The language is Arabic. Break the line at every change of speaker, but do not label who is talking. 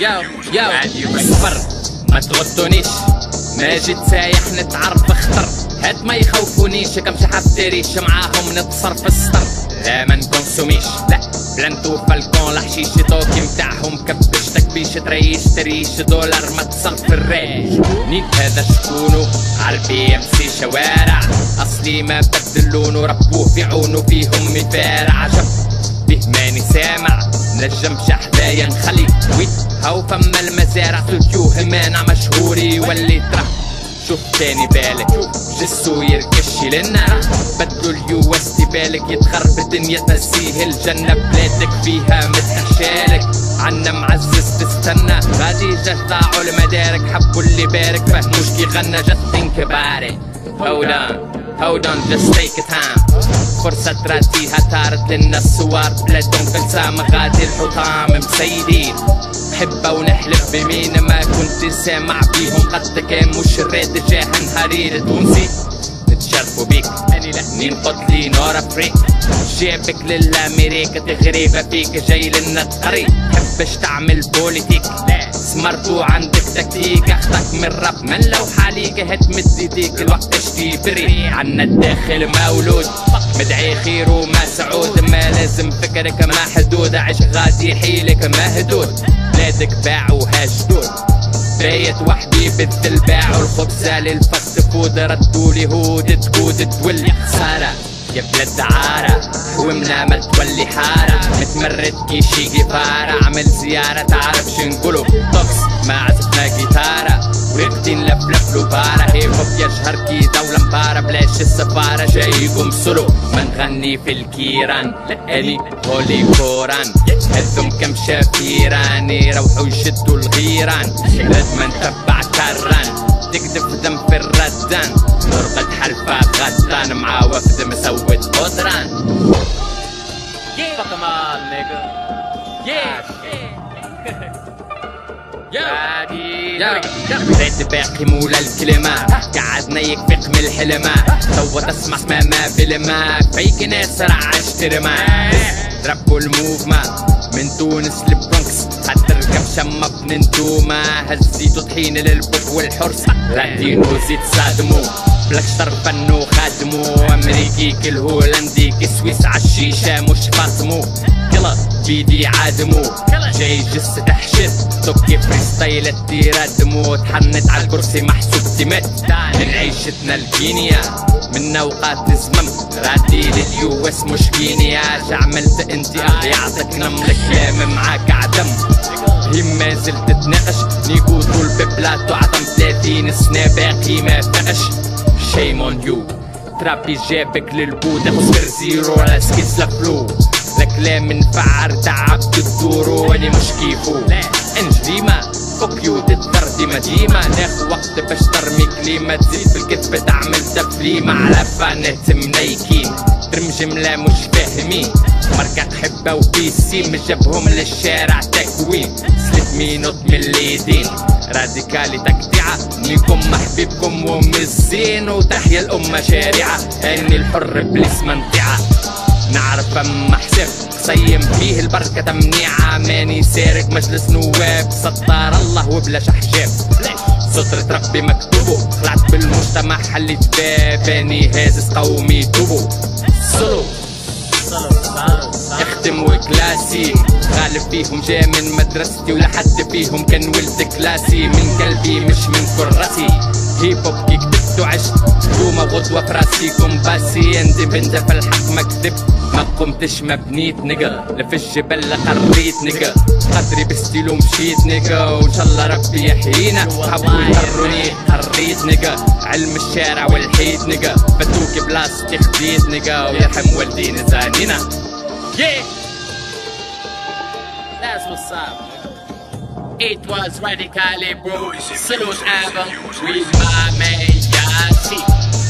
ياو اصبر ما تغطونيش، ما جيت سايح نتعرف اختر، هاد ما يخوفونيش كم شحاب داريش معاهم نتصر في السطر. لا ما نكونسوميش لا بلانتو فالكون الحشيش توكي متاعهم كبش تكبيش تريش دولار ما تصل في الريش. نيت هذا شكونو عربي امسي شوارع اصلي ما بدل لونو ربوه في عونو فيهم مفارع عجب به ماني سامع نجمش حذايا نخلي ويت هاو فما المزارع سلكيوه مانع مشهوري وليت راه شوف تاني بالك جسو يركشي للنار بدلو اليو اس تي بالك يتخرب الدنيا تنسيه الجنة بلادك فيها متخشالك عنا معزز تستنى غادي جا طلعوا لمدارك حبوا اللي بارك فهموش كي غنى just think about it hold on just take a time فرصة تراتيها طارت للناس صوار بلادهم فلسامة غادي الحطام مسيدين حبة ونحلف بمين ما كنت سامع بيهم قد كان مش راد جاه نهارير تونسي نتشرفوا بيك مين قتلي نور افريك جابك للامريكا تغريبة فيك جاي لنا تقري حبش تعمل بوليتيك سمرتو عندك تكتيك اخطاك من راب من لو حاليك هتمد ايديك الوقت اشتي بري عنا الداخل مولود مدعي خير وما سعود ما لازم فكرك ما حدود عيش غادي حيلك ما هدود بلادك باعوها جدود بايت وحدي بالذل باعوا الخبزة للفاست فود ردولي هود تقود تولي خسارة يا بلاد عارة حومنا ما تولي حارة متمرد كي شي جيفارة عمل زيارة تعرف شنقولو توكس ما عزفنا جيتارة ورقتين لفلفلو بارة هيب هوب يشهر كي دولة مبارة بلاش السفارة جايكم سولو ما نغني في الكيران لاني هولي كوران هذم كم شافيران يروحوا يشدوا الغيران لازم نتبع كران تكتب دم في الردان نرقد حلفة غدان مع وفد مسود قدران Fuck 'em all, nigga. راد باقي مولا الكلمة قعدنا يكفيق من الحلمة توا تسمع ما فيلمة فيك ناس راه اشترمة ربوا الموفمة من تونس لبرونكس حتى الركب شمب من نتوما هزيتو طحين للبوك والحرص رادينو زيت صادمو بلاكشتر فنو خادمو امريكي كل هولندي كي سويس عالشيشة مش فاطمو يلا بيدي عادمو جاي جس تحشد توكي فريستايل تيرادمو تحنت عالكرسي محسوب تمت من عيشتنا الكينيا من اوقات الزمم رادي لليو اس مش كينيا عملت انت يعطيك نمل كلام معاك عدم هي ما زلت تتناقش نيكو طول ببلاتو عظم 30 سنة باقي ما فقش شيم اون يو ترابي جابك للبود اخو صفر زيرو على سكيز لفلو الكلام نفعر تعبت الدورو واني مش كيفو انجريمة فوك يو تتذر ديما ناخد وقت باش ترمي كلمة تزيد في الكذب تعمل تفليمة على فانه منيكين ترمي جملة مش فاهمين مركة حبة وبيسي مجابهم للشارع تكوين سلت مينوت من اليدين راديكالي تكتيعة نيكم محبيبكم ومزين وتحيا الأمة شارعة اني الحر بليس منطعة نعرف اما حساب قصيم فيه البركة تمنيعة ماني سارق مجلس نواب ستار الله وبلاش حجاب سترة ربي مكتوبه طلعت بالمجتمع حليت باباني هازز قومي توبو سولو اختم وكلاسي غالب فيهم جا من مدرستي ولا حد فيهم كان ولد كلاسي من قلبي مش من كراسي هيب هوب كي كتبت وعشت دوما غدوة فراسي كومباسي عندي بنت في الحق ما كذبت ما قمتش ما بنيت نيجا لف الجبل قريت نيجا قدري بستيلو مشيت نيجا وان شاء الله ربي يحيينا حبوا يضروني قريت نيجا علم الشارع والحيط نيجا فتوكي بلاصتي خديت نيجا ويرحم والدينا زانينا That's what's up. It was radically bro. Salute album with my man Yasi.